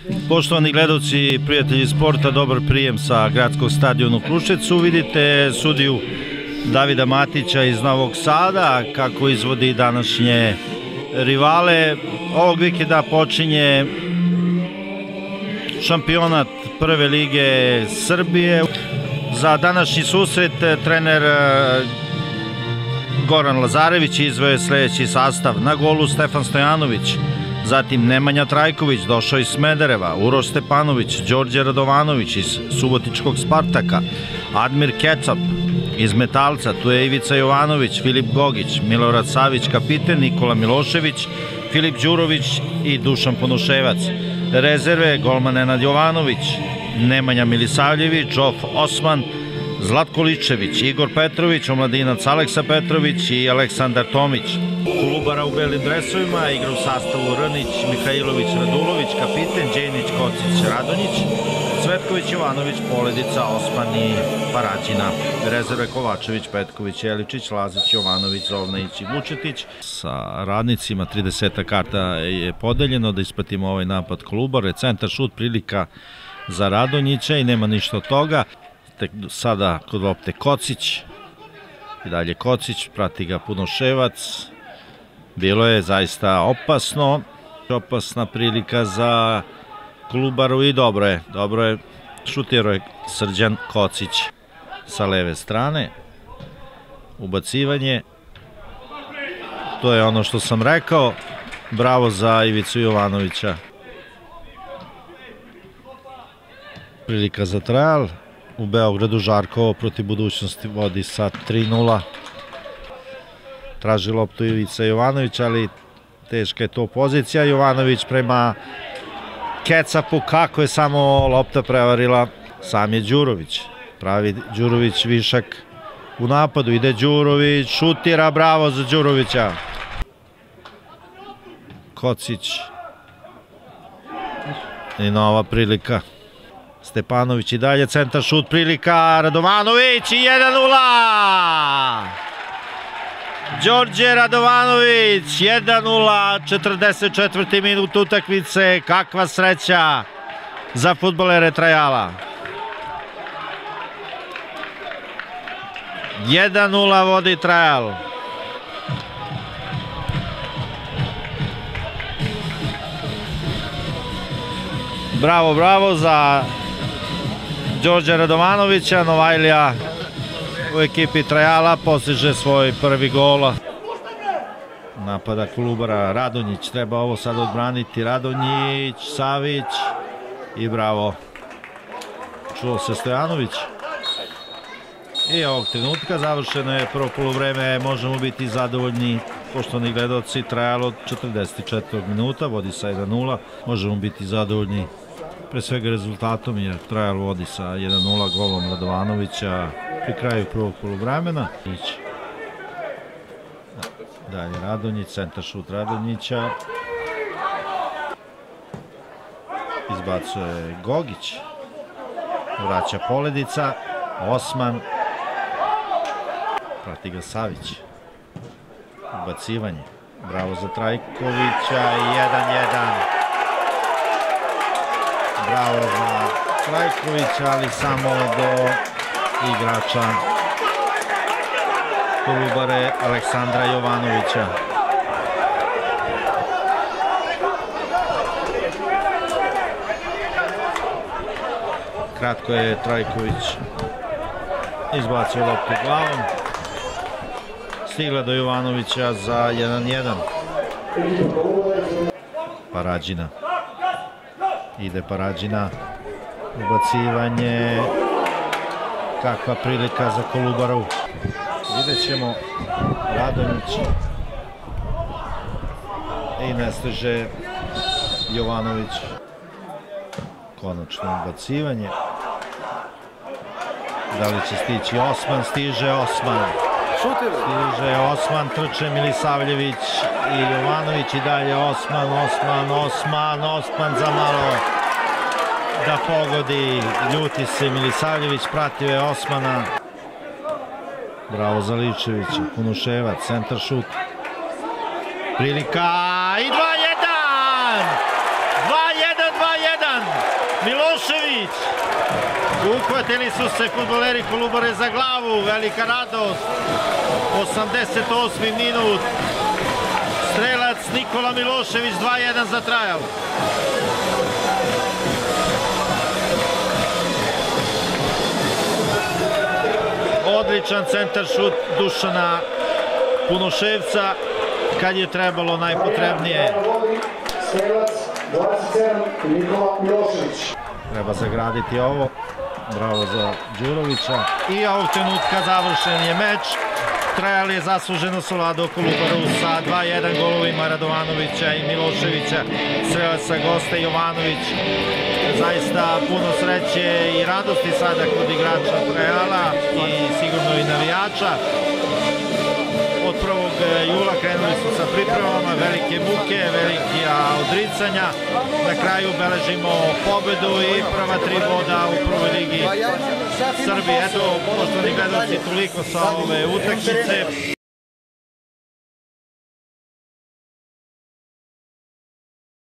Poštovani gledalci i prijatelji sporta, dobar prijem sa gradskog stadiona u Kruševcu. Vidite sudiju Davida Matića iz Novog Sada kako izvodi današnje rivale. Ovog vikenda počinje šampionat Prve lige Srbije. Za današnji susret trener Goran Lazarević izveo je sledeći sastav: na golu Stefan Stojanović, zatim Nemanja Trajković, došao iz Smedereva, Uroš Stepanović, Đorđe Radovanović iz Subotičkog Spartaka, Admir Kecap iz Metalca, tu je Ivica Jovanović, Filip Gogić, Milorad Savić kapiten, Nikola Milošević, Filip Đurović i Dušan Ponoševac. Rezerve: golman Nenad Jovanović, Nemanja Milisavljević, Džof Osman, Zlatko Ličević, Igor Petrović, omladinac Aleksa Petrović i Aleksandar Tomić. Kolubara u belim dresovima igra u sastavu Rnić, Mihajlović, Radulović, kapiten, Đenić, Kocić, Radonjić, Cvetković, Jovanović, Poledica, Osman i Parađina. Rezerve: Kovačević, Petković, Jeličić, Lazić, Jovanović, Zovnajić i Vučetić. Sa radnicima 30 karta je podeljeno da ispratimo ovaj napad Kolubare. Centar šut, prilika za Radonjića i nema ništa od toga. Sada kod lopte Kocić, i dalje Kocić, prati ga Punoševac. Bilo je zaista opasno, opasna prilika za Kolubaru i dobro je šutirao je Srđan Kocić sa leve strane. Ubacivanje, to je ono što sam rekao, bravo za Ivicu Jovanovića. Prilika za Trajal. U Beogradu Žarkovo protiv Budućnosti vodi sa 3:0. Traži loptu Ivica Jovanović, ali teška je to pozicija. Jovanović prema Kecapu, kako je samo lopta prevarila. Sam je Đurović. Pravi Đurović višak u napadu. Ide Đurović, šutira, bravo za Đurovića. Kocić. I nova prilika. Stepanović i dalje, centar šut, prilika, Radovanović i 1:0! Đorđe Radovanović, 1:0, 44. minut utakmice. Kakva sreća za fudbalere Trajala. 1:0 vodi Trajal. Bravo, bravo za Đorđe Radovanovića. Novajlija u ekipi Trajala postiže svoj prvi gol. Napada Kolubara, Radonjić, treba ovo sad odbraniti. Radonjić, Savić i bravo. Čuo se Stojanović. I ovog trenutka završeno je prvo poluvreme, možemo biti zadovoljni, poštovani gledalci. Trajalo od 44. minuta, vodi sa 1:0, možemo biti zadovoljni pre svega rezultatom, jer Trajal vodi sa 1:0 golom Radovanovića pri kraju prvog poluvremena. Dalje Radonjić, centar šut Radonjića. Izbacuje Gogić. Vraća Poledica. Osman. Prati ga Savić. Ubacivanje. Bravo za Trajkovića i 1:1. Bravo za Trajkovića, ali samo do igrača Kolubare Aleksandra Jovanovića. Kratko je Trajković izbacio loptu glavom. Stigla do Jovanovića za 1:1. Parađina. Ide Parađina. Ubacivanje. Kakva prilika za Kolubaru. Vidjet ćemo Radonjić. I ne stiže Jovanović. Konačno ubacivanje. Da li će stići Osman? Stiže Osman. Stiže Osman, trče Milisavljević i Jovanović i dalje Osman za malo da pogodi. Ljuti se Milisavljević, pratio je Osmana. Bravo za Ličevića. Punoševac, centar šut. Prilika i 2:1! 2:1! Milošević. Uhvatili su se fudbaleri Kolubare za glavu, velika radost. 88. minut. Strelac Nikola Milošević, 2:1 za Trajal. Odličan centar šut Dušana Punoševca kad je trebalo najpotrebnije. Strelac 27 Nikola Milošević. Treba zagraditi ovo. Bravo za Đurovića. I ovog trenutka završen je meč. Trajal je zasluženo savladao Kolubaru sa 2:1 golovima Radovanovića i Miloševića. Strelac sa gosta Jovanović. Zaista puno sreće i radosti sada kod igrača Trajala i sigurno i navijača. Od 1. jula krenuli su sa pripremama, velike muke, velike odricanja. Na kraju beležimo pobedu i prva 3 boda u prvoj ligi Srbije. Eto, poštovani gledalci, toliko sa ove utakmice.